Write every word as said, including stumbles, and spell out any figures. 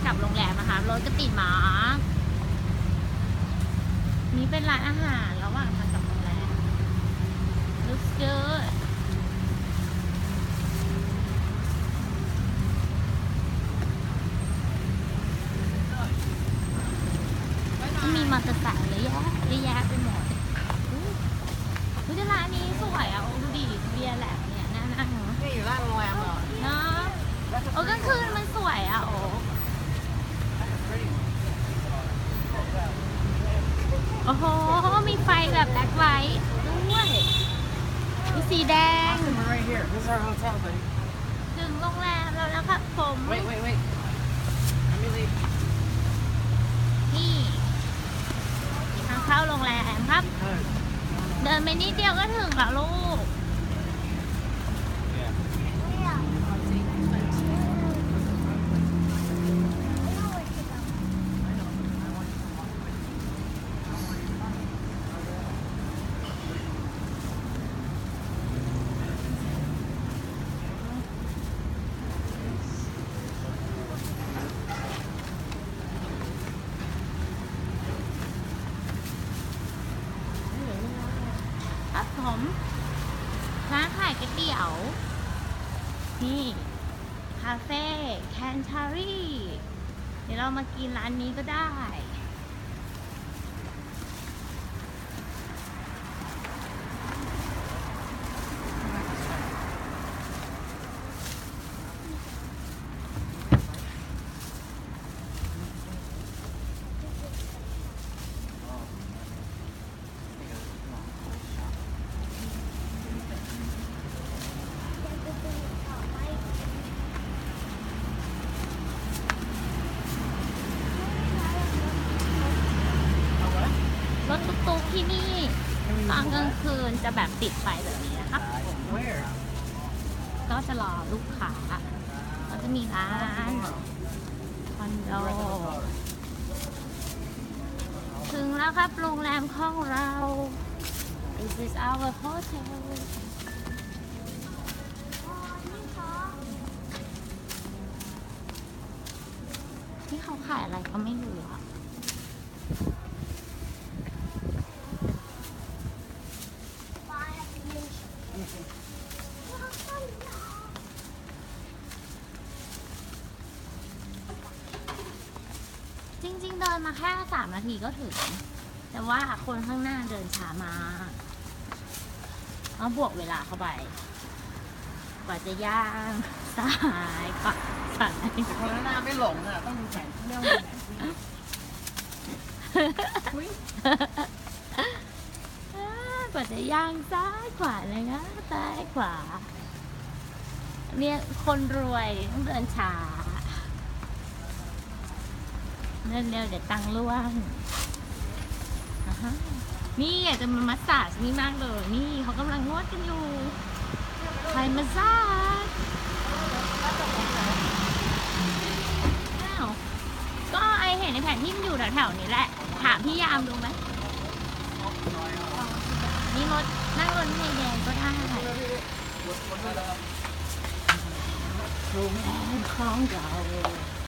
กลับโรงแรมนะคะรถก็ติดหมานี่เป็นร้านอาหารระหว่างทางกลับโรงแรม looks good ก็มีมอเตอร์ไซค์เยอะแยะเยอะแยะไปหมดอุ๊ยแต่ร้านนี้สวยอ่ะโอ้ดูดิเบียร์แหลมเนี่ยน่านั่งนี่อยู่ร้านโรงแรมเหรอเนาะโอ้กลางคืนมันสวยอ่ะโอ้โอ้โหมีไฟแบบแบล็คไลท์ด้วยมีสีแดง We're right here. This is our hotel, buddy. ถึงโรงแรมแล้วนะครับผม Wait, wait, wait. Let me leave. นี่ทางเข้าโรงแรมครับ เดินไปนิดเดียวก็ถึงแล้วลูก ครับผมร้านขายก๋วยเตี๋ยว นี่ คาเฟ่แคนทารีเดี๋ยวเรามากินร้านนี้ก็ได้ รถตุ๊กๆที่นี่ตอนกลางคืนจะแบบติดไฟแบบนี้นะครับ Where? ก็จะรอลูกค้าก็จะมีร้านคอนโด ถึงแล้วครับโรงแรมของเรา This is our hotel ที่เขาขายอะไรก็ไม่รู้อะจริงๆเดินมาแค่สามนาทีก็ถึง แต่ว่าคนข้างหน้าเดินช้ามาเอาบวกเวลาเข้าไป กว่าจะย่างซ้ายขวาซ้ายแต่คนข้างหน้าไม่หลงอ่ะ ต้องมีแผนที่เรียกว่าแผนที่อุ๊ยกว่าจะย่างซ้ายขวาเลยนะซ้ายขวาเนี่ยคนรวยต้องเดินช้าเดินเร็วเดี๋ยวตังค์ร่วงอ่าฮะนี่อยากจะมามัสซาจนี่มากเลย นี่เขากำลังนวดกันอยู่ไทยมัสซาจอ้าวก็ไอเห็นในแผนที่มันอยู่แถวๆนี้แหละ ถามพี่ยามดูไหมนี่รถนั่งรถไฟแดงก็ได้โรงแรมของเรา